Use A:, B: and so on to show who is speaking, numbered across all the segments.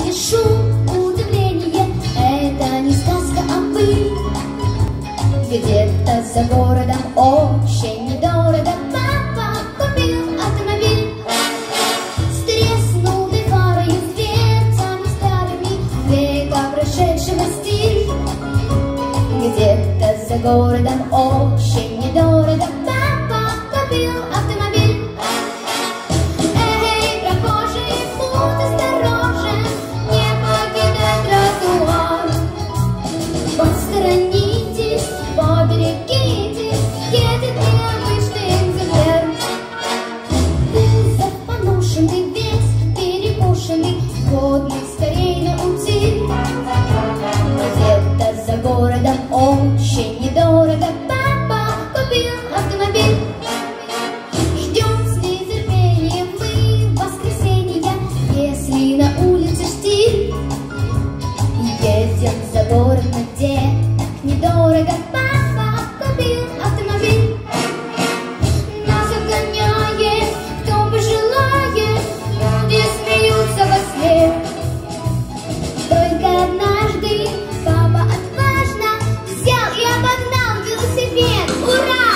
A: где шум, удивление, это не сказка, а вы. Где-то за городом очень недорого папа купил автомобиль. Стреснул фарою с дверцами старыми, века прошедшего стиль. Где-то за городом очень недорого папа купил автомобиль. Эй, прохожий, будь осторожен, не покидай тротуар. Посторонитесь, поберегитесь, едет необычный экземпляр. Кузов поношенный, весь перекошенный, годный скорей на утиль. Где-то за городом очень недорого папа купил автомобиль. Ждем с нетерпением мы воскресенья, если на улице штиль. Едем за город, где так недорого папа купил автомобиль. Нас обгоняет, кто пожелает, люди смеются во сне. Только однажды папа отважно взял и обогнал велосипед. Ура!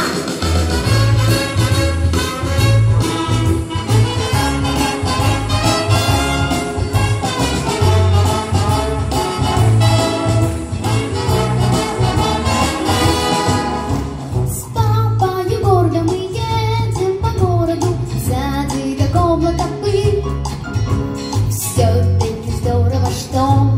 A: С папою гордо мы едем по городу, сзади как облако пыль. Все-таки здорово, что